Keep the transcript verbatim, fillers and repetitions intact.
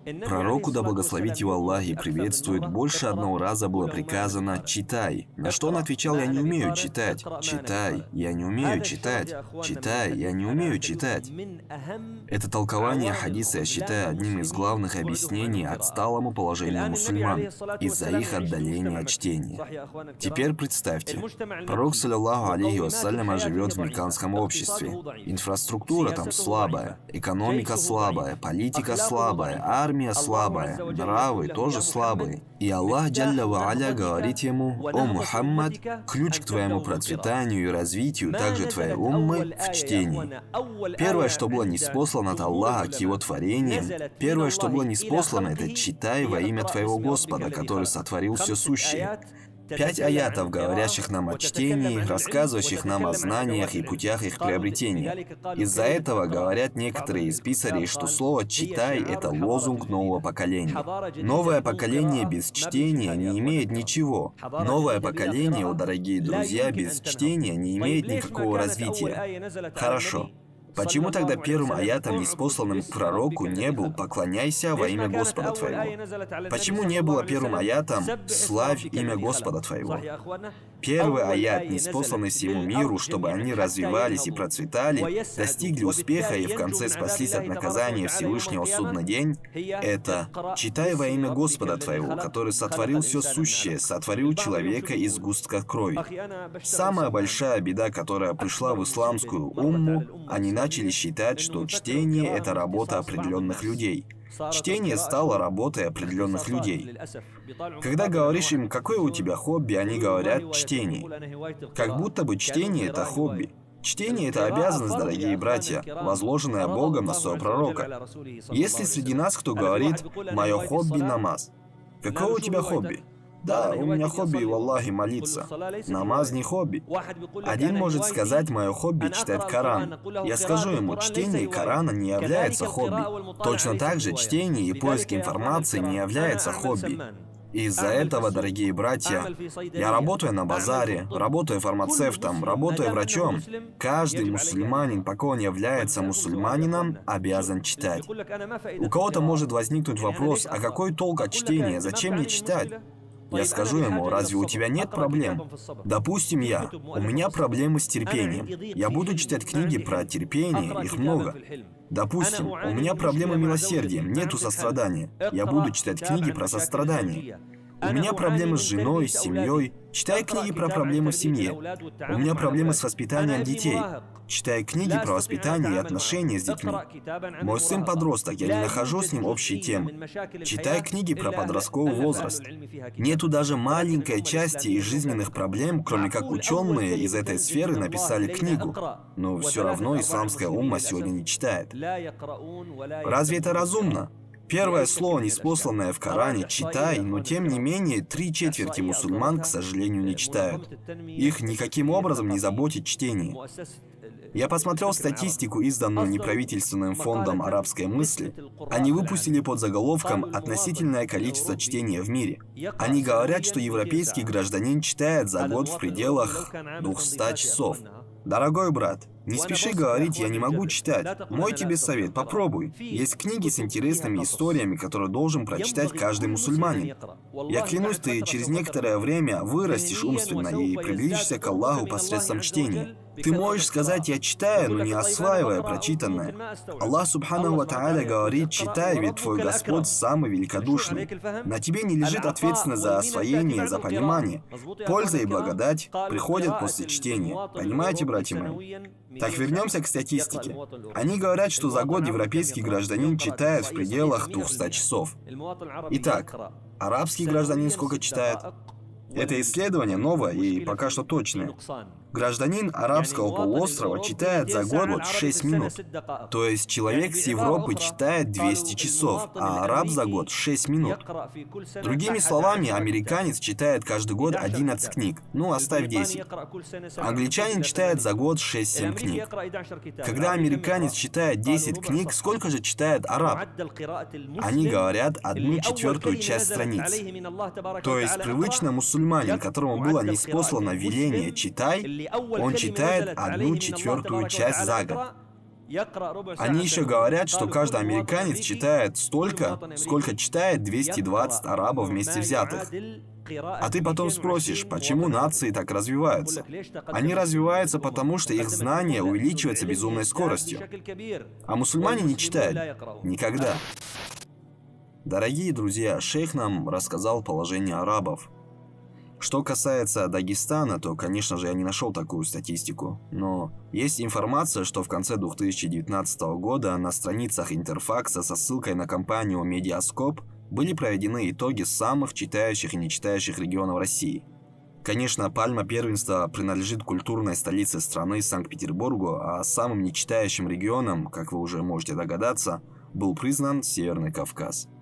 Пророку, да благословит его Аллах и приветствует, больше одного раза было приказано «читай». На что он отвечал: «Я не умею читать». «Читай, я не умею читать». «Читай, я не умею читать». Это толкование хадиса я считаю одним из главных объяснений отсталому положению мусульман из-за их отдаления от чтения. Теперь представьте, пророк, саллаллаху алейхи вассаляма, живет в мекканском обществе. Инфраструктура там слабая, экономика слабая, политика слабая, армия слабая, нравы тоже слабые. И Аллах Джалля ва Аля говорит ему: «О Мухаммад, ключ к твоему процветанию и развитию также твоей уммы в чтении». Первое, что было ниспослано от Аллаха к его творениям, первое, что было ниспослано, это «читай во имя твоего Господа, который сотворил все сущее». Пять аятов, говорящих нам о чтении, рассказывающих нам о знаниях и путях их приобретения. Из-за этого говорят некоторые из писарей, что слово «читай» — это лозунг нового поколения. Новое поколение без чтения не имеет ничего. Новое поколение, о дорогие друзья, без чтения не имеет никакого развития. Хорошо. Почему тогда первым аятом, ниспосланным к пророку, не был «поклоняйся во имя Господа твоего»? Почему не было первым аятом «славь имя Господа твоего»? Первый аят, ниспосланный всему миру, чтобы они развивались и процветали, достигли успеха и в конце спаслись от наказания Всевышнего в судный день, это «читай во имя Господа твоего, который сотворил все сущее, сотворил человека из сгустка крови». Самая большая беда, которая пришла в исламскую умму, они начали считать, что чтение — это работа определенных людей. Чтение стало работой определенных людей. Когда говоришь им, какое у тебя хобби, они говорят «чтение». Как будто бы чтение — это хобби. Чтение — это обязанность, дорогие братья, возложенная Богом на своего пророка. Если среди нас кто говорит «мое хобби — намаз», какое у тебя хобби? Да, у меня хобби, валлахи, молиться. Намаз не хобби. Один может сказать: мое хобби — читать Коран. Я скажу ему: чтение Корана не является хобби. Точно так же чтение и поиск информации не является хобби. Из-за этого, дорогие братья, я работаю на базаре, работаю фармацевтом, работаю врачом. Каждый мусульманин, пока он является мусульманином, обязан читать. У кого-то может возникнуть вопрос: а какой толк от чтения? Зачем мне читать? Я скажу ему: разве у тебя нет проблем? Допустим, я. У меня проблемы с терпением. Я буду читать книги про терпение, их много. Допустим, у меня проблемы милосердием, нету сострадания. Я буду читать книги про сострадание. У меня проблемы с женой, с семьей. Читай книги про проблемы в семье. У меня проблемы с воспитанием детей. Читай книги про воспитание и отношения с детьми. Мой сын подросток, я не нахожу с ним общей темы. Читай книги про подростковый возраст. Нету даже маленькой части из жизненных проблем, кроме как ученые из этой сферы написали книгу. Но все равно исламская умма сегодня не читает. Разве это разумно? Первое слово, ниспосланное в Коране, «читай», но тем не менее три четверти мусульман, к сожалению, не читают. Их никаким образом не заботит чтение. Я посмотрел статистику, изданную неправительственным фондом арабской мысли. Они выпустили под заголовком «Относительное количество чтения в мире». Они говорят, что европейский гражданин читает за год в пределах двухсот часов. Дорогой брат, не спеши говорить «я не могу читать». Мой тебе совет, попробуй. Есть книги с интересными историями, которые должен прочитать каждый мусульманин. Я клянусь, ты через некоторое время вырастешь умственно и приблизишься к Аллаху посредством чтения. Ты можешь сказать «я читаю», но не осваивая прочитанное. Аллах Субханаху ва Тааля говорит: «Читай, ведь твой Господь самый великодушный». На тебе не лежит ответственность за освоение, за понимание. Польза и благодать приходят после чтения. Понимаете, братья мои? Так, вернемся к статистике. Они говорят, что за год европейский гражданин читает в пределах двухсот часов. Итак, арабский гражданин сколько читает? Это исследование новое и пока что точное. Гражданин арабского полуострова читает за год шесть минут. То есть человек с Европы читает двести часов, а араб за год шесть минут. Другими словами, американец читает каждый год одиннадцать книг. Ну, оставь десять. Англичанин читает за год шесть-семь книг. Когда американец читает десять книг, сколько же читает араб? Они говорят одну четвертую часть страниц. То есть привычно мусульманин, которому было ниспослано веление «читай», он читает одну четвертую часть за год. Они еще говорят, что каждый американец читает столько, сколько читает двести двадцать арабов вместе взятых. А ты потом спросишь, почему нации так развиваются? Они развиваются потому, что их знание увеличивается безумной скоростью. А мусульмане не читают. Никогда. Дорогие друзья, шейх нам рассказал положение арабов. Что касается Дагестана, то, конечно же, я не нашел такую статистику. Но есть информация, что в конце две тысячи девятнадцатого года на страницах Интерфакса со ссылкой на компанию Медиаскоп были проведены итоги самых читающих и нечитающих регионов России. Конечно, пальма первенства принадлежит культурной столице страны Санкт-Петербургу, а самым нечитающим регионом, как вы уже можете догадаться, был признан Северный Кавказ.